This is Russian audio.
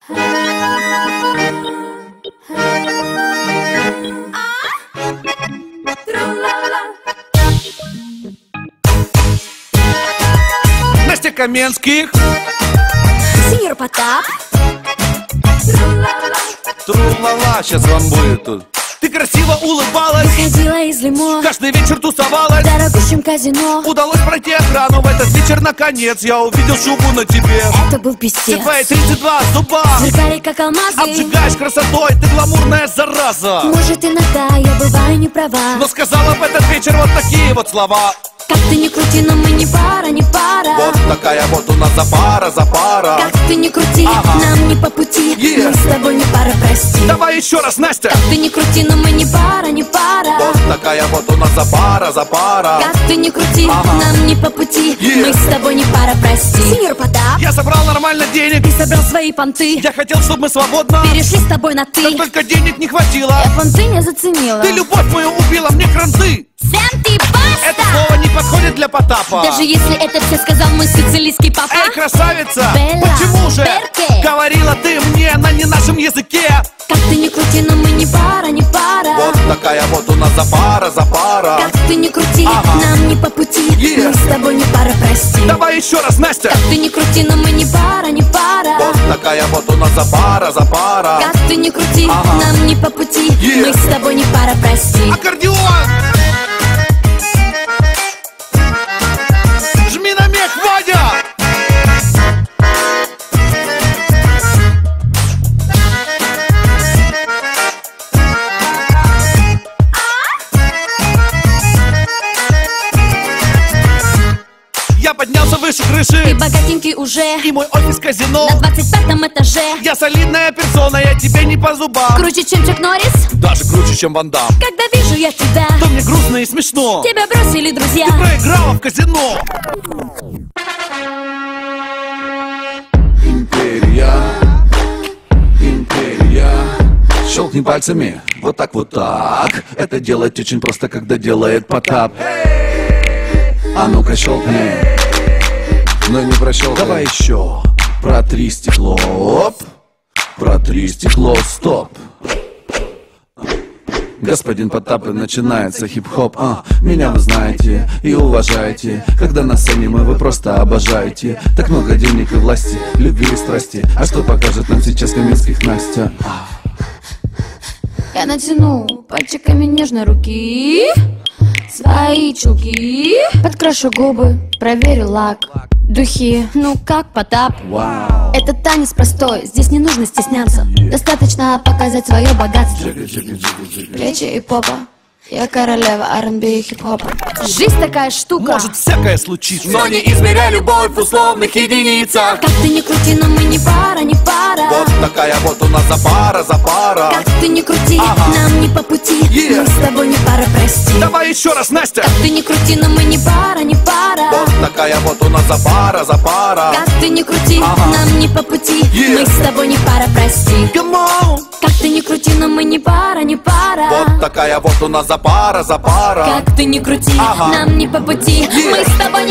Настя Каменских, Сеньор Потап. Тру-ла-ла, сейчас вам будет тут. Ты красиво улыбалась, Выходила из лимо, каждый вечер тусовалась, в дорогущем казино. удалось пройти охрану. В этот вечер наконец я увидел шубу на тебе. Это был писец. Все твои 32 зуба Сверкали как алмазы. обжигаешь красотой, ты гламурная зараза. Может, иногда я бываю не права, Но сказала в этот вечер вот такие вот слова. как ты ни крути, но мы не пара, не пара. Вот такая вот у нас запара, запара. Как ты ни крути, Ага. нам не по пути. Yeah. Мы с тобой не пара, прости. Давай еще раз, Настя. Как ты ни крути, но мы не пара, не пара. Вот такая вот у нас запара, запара. Как ты ни крути, Ага. нам не по пути. Yeah. Мы с тобой не пара, прости. Сеньор Потап, Я собрал нормально денег, ты собрал свои понты. я хотел, чтобы мы свободно. Перешли с тобой на ты. Как только денег не хватило, Я понты не заценила. ты любовь мою убила, мне кранты. Сэм, ты Это баста! слово не подходит для Потапа. Даже если это все сказал мой сицилийский папа. Эй, красавица, Белла, почему же перке? говорила ты мне на не нашем языке? Как ты ни крути, но мы не пара, не пара. Вот такая вот у нас запара, запара. Как ты ни крути, Ага. нам не по пути. Yeah. Мы с тобой не пара, прости. Давай еще раз, Настя. Как ты ни крути, но мы не пара, не пара. Вот такая вот у нас запара, запара. Как ты ни крути, Ага. нам не по пути. Yeah. Мы с тобой не пара, прости. Аккордеон! Жми на мех, Вадя! Я поднялся выше Ты крыши, богатенький уже и мой офис казино. на 25-м этаже. Я солидная персона, я тебе не по зубам. Круче, чем Чак Норрис. Даже круче, чем Ван Дам. Когда вижу я тебя, То мне грустно и смешно. тебя бросили друзья. Ты проиграла в казино. Империя, империя. Щелкни пальцами, вот так, вот так. Это делать очень просто, когда делает Потап. А ну-ка щелкни. Но не прощелкай. Давай еще. Протри стекло, оп. Протри стекло, стоп. Господин Потап, и начинается хип-хоп. Меня вы знаете и уважаете. Когда на сцене мы, вы просто обожаете. Так много денег и власти, любви и страсти. А что покажет нам сейчас Каменских Настя? Я натяну пальчиками нежно руки, свои чулки, подкрашу губы, проверю лак, духи. Ну как, Потап? Вау. Это танец простой, здесь не нужно стесняться. Достаточно показать свое богатство. Плечи и попа. Я королева R&B и хип-хопа. Жизнь такая штука. Может всякое случиться. Но не измеряй любовь в условных единицах. Как ты ни крути, но мы не пара, не пара. Вот такая вот у нас запара, запара. Как ты ни крути, Ага. нам не по пути. Yeah. Мы с тобой не пара, прости. Давай еще раз, Настя. Как ты ни крути, но мы не пара, не пара. Вот такая вот у нас запара, запара. Как ты ни крути, Ага. нам не по пути. Yeah. Мы с тобой не пара, прости. Come on. Как ты ни крути, но мы не пара, не пара. Вот такая вот у нас запара, запара. Как ты ни крути, Ага. нам не по пути. Yeah. Мы с тобой